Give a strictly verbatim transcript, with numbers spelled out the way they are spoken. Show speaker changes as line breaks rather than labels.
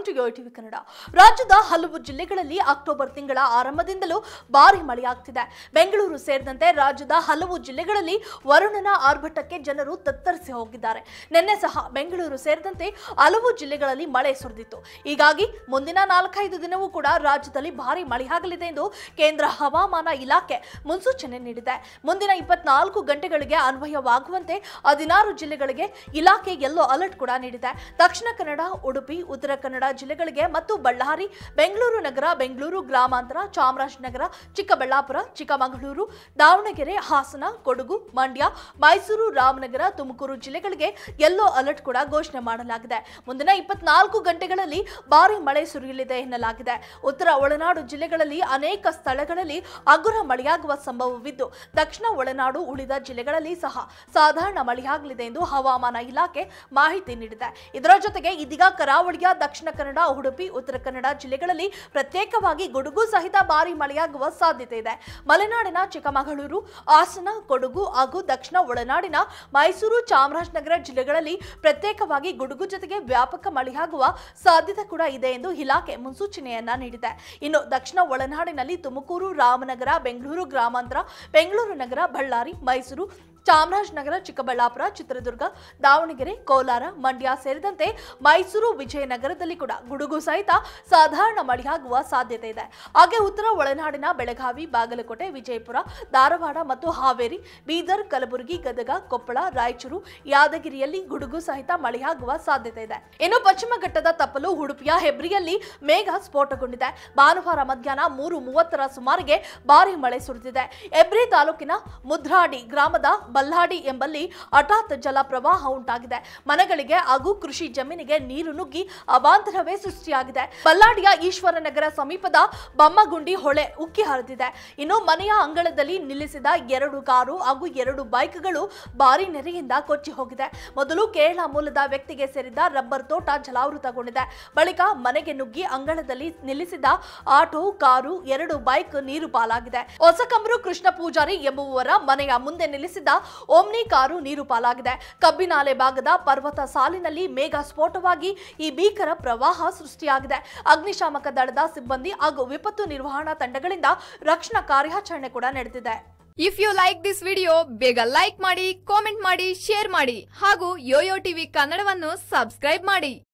Welcome to YoYo TV Kannada. ರಾಜ್ಯದ ಹಲವು ಜಿಲ್ಲೆಗಳಲ್ಲಿ ಅಕ್ಟೋಬರ್ ತಿಂಗಳ ಆರಂಭದಿಂದಲೂ ಭಾರಿ ಮಳೆಯಾಗ್ತಿದೆ. ಬೆಂಗಳೂರು ಸೇರಿದಂತೆ ರಾಜ್ಯದ ಹಲವು ಜಿಲ್ಲೆಗಳಲ್ಲಿ ವರುಣನ ಆರ್ಭಟಕ್ಕೆ ಜನರು ತತ್ತರಿಸಿ ಹೋಗಿದ್ದಾರೆ. ನಿನ್ನೆ ಸಹ ಬೆಂಗಳೂರು ಸೇರಿದಂತೆ ಹಲವು ಜಿಲ್ಲೆಗಳಲ್ಲಿ ಮಳೆ ಸುರಿದಿತ್ತು. ಹೀಗಾಗಿ ಮುಂದಿನ ನಾಲ್ಕೈದು ದಿನವೂ ಕೂಡ ರಾಜ್ಯದಲ್ಲಿ ಭಾರಿ ಮಳೆಯಾಗಲಿದೆ ಎಂದು ಕೇಂದ್ರ ಹವಾಮಾನ ಇಲಾಖೆ ಮುನ್ಸೂಚನೆ ನೀಡಿದೆ. ಮುಂದಿನ ಇಪ್ಪತ್ನಾಲ್ಕು ಗಂಟೆಗಳಿಗೆ ಅನ್ವಯವಾಗುವಂತೆ ಹದಿನಾರು ಜಿಲ್ಲೆಗಳಿಗೆ ಇಲಾಖೆ ಯೆಲ್ಲೋ ಅಲರ್ಟ್ ಕೂಡ ನೀಡಿದೆ. ದಕ್ಷಿಣ ಕನ್ನಡ, ಉಡುಪಿ, ಉತ್ತರ ಕನ್ನಡ ಜಿಲ್ಲೆಗಳಿಗೆ ಮತ್ತು ಬಳ್ಳಾರಿ, ಬೆಂಗಳೂರು ನಗರ, ಬೆಂಗಳೂರು ಗ್ರಾಮಾಂತರ, ಚಾಮರಾಜನಗರ, ಚಿಕ್ಕಬಳ್ಳಾಪುರ, ಚಿಕ್ಕಮಗಳೂರು, ದಾವಣಗೆರೆ, ಹಾಸನ, ಕೊಡಗು, ಮಂಡ್ಯ, ಮೈಸೂರು, ರಾಮನಗರ, ತುಮಕೂರು ಜಿಲ್ಲೆಗಳಿಗೆ ಯೆಲ್ಲೋ ಅಲರ್ಟ್ ಕೂಡ ಘೋಷಣೆ ಮಾಡಲಾಗಿದೆ. ಮುಂದಿನ ಇಪ್ಪತ್ನಾಲ್ಕು ಗಂಟೆಗಳಲ್ಲಿ ಭಾರಿ ಮಳೆ ಸುರಿಯಲಿದೆ ಎನ್ನಲಾಗಿದೆ. ಉತ್ತರ ಒಳನಾಡು ಜಿಲ್ಲೆಗಳಲ್ಲಿ ಅನೇಕ ಸ್ಥಳಗಳಲ್ಲಿ ಹಗುರ ಮಳೆಯಾಗುವ ಸಂಭವವಿದ್ದು, ದಕ್ಷಿಣ ಒಳನಾಡು ಉಳಿದ ಜಿಲ್ಲೆಗಳಲ್ಲಿ ಸಹ ಸಾಧಾರಣ ಮಳೆಯಾಗಲಿದೆ ಎಂದು ಹವಾಮಾನ ಇಲಾಖೆ ಮಾಹಿತಿ ನೀಡಿದೆ. ಇದರ ಜೊತೆಗೆ ಇದೀಗ ಕರಾವಳಿಯ ದಕ್ಷಿಣ ಕನ್ನಡ, ಉಡುಪಿ, ಉತ್ತರ ಕನ್ನಡ ಜಿಲ್ಲೆಗಳಲ್ಲಿ ಪ್ರತ್ಯೇಕವಾಗಿ ಗುಡುಗು ಸಹಿತ ಭಾರಿ ಮಳೆಯಾಗುವ ಸಾಧ್ಯತೆ ಇದೆ. ಮಲೆನಾಡಿನ ಚಿಕ್ಕಮಗಳೂರು, ಹಾಸನ, ಕೊಡಗು ಹಾಗೂ ದಕ್ಷಿಣ ಒಳನಾಡಿನ ಮೈಸೂರು, ಚಾಮರಾಜನಗರ ಜಿಲ್ಲೆಗಳಲ್ಲಿ ಪ್ರತ್ಯೇಕವಾಗಿ ಗುಡುಗು ಜೊತೆಗೆ ವ್ಯಾಪಕ ಮಳೆಯಾಗುವ ಸಾಧ್ಯತೆ ಕೂಡ ಇದೆ ಎಂದು ಇಲಾಖೆ ಮುನ್ಸೂಚನೆಯನ್ನ ನೀಡಿದೆ. ಇನ್ನು ದಕ್ಷಿಣ ಒಳನಾಡಿನಲ್ಲಿ ತುಮಕೂರು, ರಾಮನಗರ, ಬೆಂಗಳೂರು ಗ್ರಾಮಾಂತರ, ಬೆಂಗಳೂರು ನಗರ, ಬಳ್ಳಾರಿ, ಮೈಸೂರು, ಚಾಮರಾಜನಗರ, ಚಿಕ್ಕಬಳ್ಳಾಪುರ, ಚಿತ್ರದುರ್ಗ, ದಾವಣಗೆರೆ, ಕೋಲಾರ, ಮಂಡ್ಯ ಸೇರಿದಂತೆ ಮೈಸೂರು, ವಿಜಯನಗರದಲ್ಲಿ ಕೂಡ ಗುಡುಗು ಸಹಿತ ಸಾಧಾರಣ ಮಳೆಯಾಗುವ ಸಾಧ್ಯತೆ ಇದೆ. ಹಾಗೆ ಉತ್ತರ ಒಳನಾಡಿನ ಬೆಳಗಾವಿ, ಬಾಗಲಕೋಟೆ, ವಿಜಯಪುರ, ಧಾರವಾಡ ಮತ್ತು ಹಾವೇರಿ, ಬೀದರ್, ಕಲಬುರಗಿ, ಗದಗ, ಕೊಪ್ಪಳ, ರಾಯಚೂರು, ಯಾದಗಿರಿಯಲ್ಲಿ ಗುಡುಗು ಸಹಿತ ಮಳೆಯಾಗುವ ಸಾಧ್ಯತೆ ಇದೆ. ಇನ್ನು ಪಶ್ಚಿಮ ಘಟ್ಟದ ತಪ್ಪಲು ಉಡುಪಿಯ ಹೆಬ್ರಿಯಲ್ಲಿ ಮೇಘ ಸ್ಫೋಟಗೊಂಡಿದೆ. ಭಾನುವಾರ ಮಧ್ಯಾಹ್ನ ಮೂರು ಮೂವತ್ತರ ಸುಮಾರಿಗೆ ಭಾರಿ ಮಳೆ ಸುರಿದಿದೆ. ಹೆಬ್ರಿ ತಾಲೂಕಿನ ಮುದ್ರಾಡಿ ಗ್ರಾಮದ ಬಲ್ಲಾಡಿ ಎಂಬಲ್ಲಿ ಹಠಾತ್ ಜಲ ಪ್ರವಾಹ ಉಂಟಾಗಿದೆ. ಮನೆಗಳಿಗೆ ಹಾಗೂ ಕೃಷಿ ಜಮೀನಿಗೆ ನೀರು ನುಗ್ಗಿ ಅವಾಂತರವೇ ಸೃಷ್ಟಿಯಾಗಿದೆ. ಬಲ್ಲಾಡಿಯ ಈಶ್ವರನಗರ ಸಮೀಪದ ಬಮ್ಮಗುಂಡಿ ಹೊಳೆ ಉಕ್ಕಿ ಹರಿದಿದೆ. ಇನ್ನು ಮನೆಯ ಅಂಗಳದಲ್ಲಿ ನಿಲ್ಲಿಸಿದ ಎರಡು ಕಾರು ಹಾಗೂ ಎರಡು ಬೈಕ್ಗಳು ಭಾರಿ ನೆರೆಯಿಂದ ಕೊಚ್ಚಿ ಹೋಗಿದೆ. ಮೊದಲು ಕೇರಳ ಮೂಲದ ವ್ಯಕ್ತಿಗೆ ಸೇರಿದ ರಬ್ಬರ್ ತೋಟ ಜಲಾವೃತಗೊಂಡಿದೆ. ಬಳಿಕ ಮನೆಗೆ ನುಗ್ಗಿ ಅಂಗಳದಲ್ಲಿ ನಿಲ್ಲಿಸಿದ ಆಟೋ, ಕಾರು, ಎರಡು ಬೈಕ್ ನೀರು ಪಾಲಾಗಿದೆ. ಹೊಸಕಂಬರು ಕೃಷ್ಣ ಪೂಜಾರಿ ಎಂಬುವವರ ಮನೆಯ ಮುಂದೆ ನಿಲ್ಲಿಸಿದ ಓಮ್ನಿ ಕಾರು ನೀರು ಪಾಲಾಗಿದೆ. ಕಬ್ಬಿನಾಲೆ ಭಾಗದ ಪರ್ವತ ಸಾಲಿನಲ್ಲಿ ಮೇಘ ಸ್ಫೋಟವಾಗಿ ಈ ಭೀಕರ ಪ್ರವಾಹ ಸೃಷ್ಟಿಯಾಗಿದೆ. ಅಗ್ನಿಶಾಮಕ ದಳದ ಸಿಬ್ಬಂದಿ ಹಾಗೂ ವಿಪತ್ತು ನಿರ್ವಹಣಾ ತಂಡಗಳಿಂದ ರಕ್ಷಣಾ ಕಾರ್ಯಾಚರಣೆ ಕೂಡ ನಡೆದಿದೆ.
If you like this video ಬೇಗ ಲೈಕ್ ಮಾಡಿ, ಕಾಮೆಂಟ್ ಮಾಡಿ, ಶೇರ್ ಮಾಡಿ ಹಾಗೂ ಯೋಯೋ ಟಿವಿ ಕನ್ನಡವನ್ನು ಸಬ್ಸ್ಕ್ರೈಬ್ ಮಾಡಿ.